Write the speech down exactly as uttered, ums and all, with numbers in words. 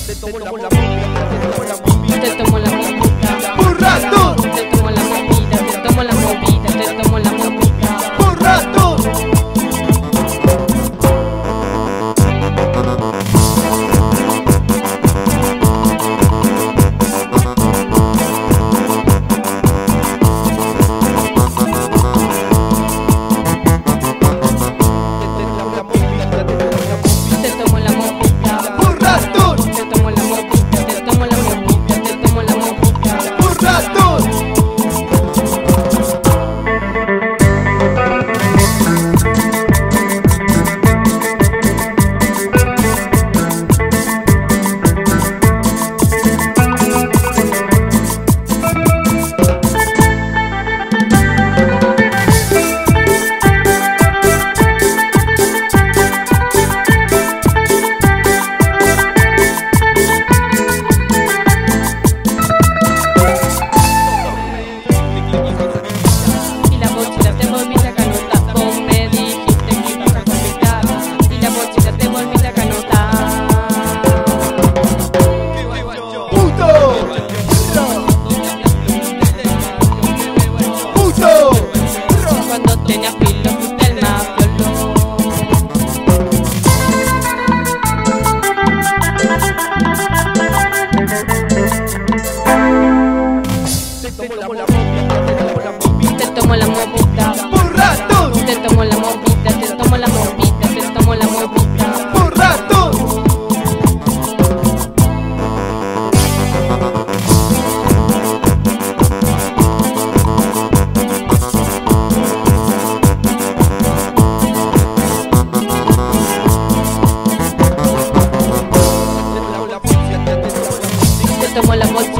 Te tomo la movida, te tomo la movida, te tomo la movida, por rato, te tomo la movida, te tomo la movida, te tomo la movida, por rato. Te tomo la movida, por rato, te tomo la movida, te tomo la movida, te tomo la movida, por rato. te tomo la movida.